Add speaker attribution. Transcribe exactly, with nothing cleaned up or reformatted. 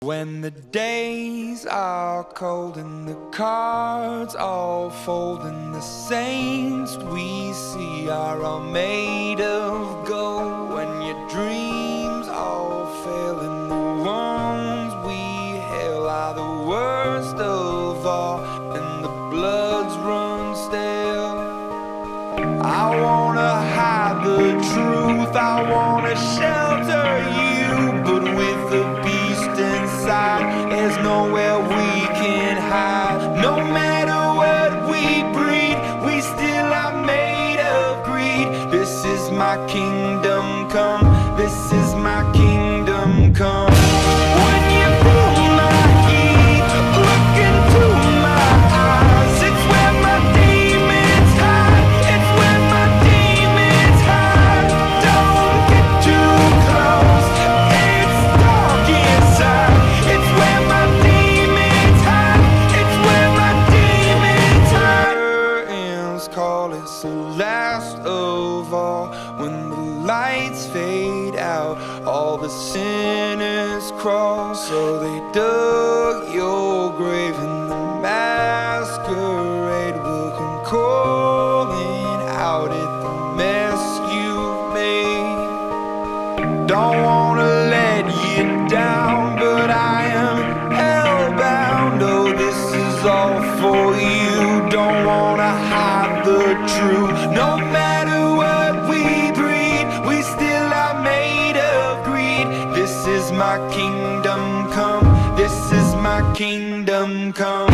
Speaker 1: When the days are cold and the cards all fold and the saints we see are all made of gold, when your dreams all fail and the ones we hail are the worst of all and the bloods run stale, I wanna hide the truth, I wanna shelter you, but with the beast inside, there's nowhere we can hide. No matter what we breed, we still are made of greed. This is my kingdom come, this is my kingdom come. When you feel my heat, look into my eyes, it's where my demons hide, it's where my demons hide. Don't get too close, it's dark inside, it's where my demons hide, it's where my demons hide. Curtains call, it's the last of all. When the lights fade out, all the sinners crawl. So they dug your grave and the masquerade will come calling out at the mess you've made. Don't wanna let you down, but I am hellbound. Oh, this is all for you. Don't wanna hide the truth. No matter what we breed, we still are made of greed. This is my kingdom come, this is my kingdom come.